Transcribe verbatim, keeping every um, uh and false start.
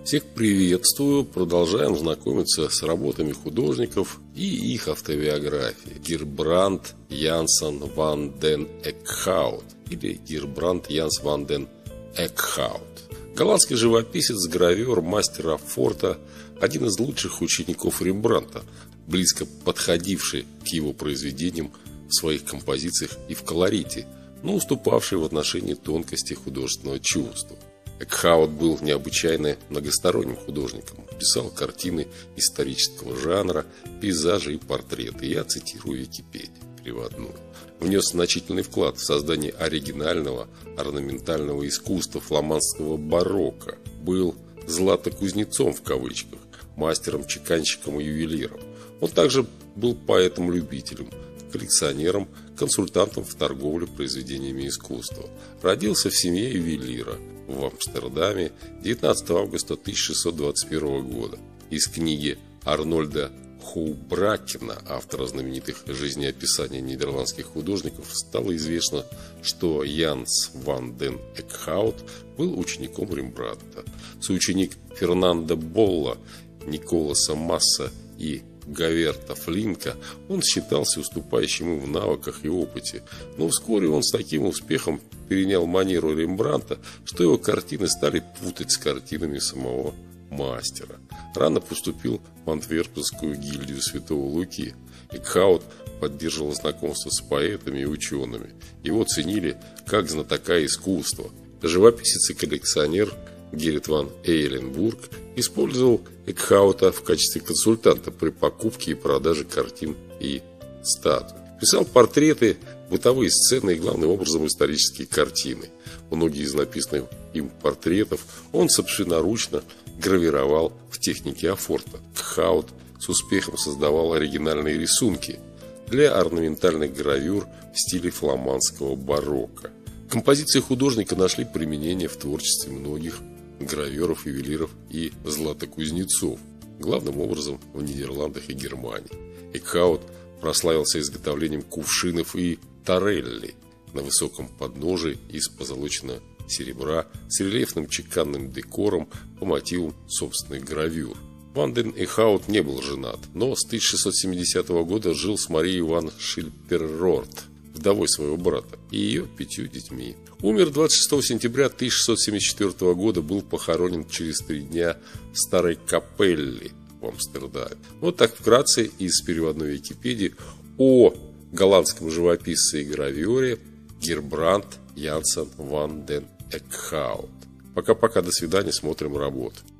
Всех приветствую, продолжаем знакомиться с работами художников и их автобиографией. Гербрант Янсен ван ден Экхаут или Гербрант Янс ван ден Экхаут. Голландский живописец, гравер, мастер Афорта, один из лучших учеников Рембрандта, близко подходивший к его произведениям в своих композициях и в колорите, но уступавший в отношении тонкости художественного чувства. Экхаут был необычайно многосторонним художником. Писал картины исторического жанра, пейзажи и портреты. Я цитирую Википедию переводную. Внес значительный вклад в создание оригинального орнаментального искусства фламандского барокко. Был «златокузнецом» в кавычках, мастером, чеканщиком и ювелиром. Он также был поэтом-любителем, коллекционером, консультантом в торговле произведениями искусства. Родился в семье ювелира в Амстердаме девятнадцатого августа тысяча шестьсот двадцать первого года. Из книги Арнольда Хоубракена, автора знаменитых жизнеописаний нидерландских художников, стало известно, что Янс ван ден Экхаут был учеником Рембрандта. Соученик Фернандо Болла, Николаса Масса и Гаверта Флинка, он считался уступающим ему в навыках и опыте, но вскоре он с таким успехом перенял манеру Рембрандта, что его картины стали путать с картинами самого мастера. Рано поступил в Антверпенскую гильдию Святого Луки. Экхаут поддерживал знакомство с поэтами и учеными. Его ценили как знатока искусства. Живописец и коллекционер Геррит ван Эйленбург использовал Экхаута в качестве консультанта при покупке и продаже картин и статуй. Писал портреты, бытовые сцены и, главным образом, исторические картины. Многие из написанных им портретов он собственноручно гравировал в технике Афорта. Экхаут с успехом создавал оригинальные рисунки для орнаментальных гравюр в стиле фламандского барокко. Композиции художника нашли применение в творчестве многих граверов, ювелиров и златокузнецов, главным образом в Нидерландах и Германии. Экхаут прославился изготовлением кувшинов и тарелли на высоком подножии из позолоченного серебра с рельефным чеканным декором по мотивам собственных гравюр. Ван ден Экхаут не был женат, но с тысяча шестьсот семидесятого года жил с Марией ван Шильперрорт, вдовой своего брата, и ее пятью детьми. Умер двадцать шестого сентября тысяча шестьсот семьдесят четвёртого года, был похоронен через три дня в Старой Капелле в Амстердаме. Вот так вкратце из переводной Википедии о голландском живописце и гравере Гербрант Янсен ван ден Экхаут. Пока-пока, до свидания, смотрим работу.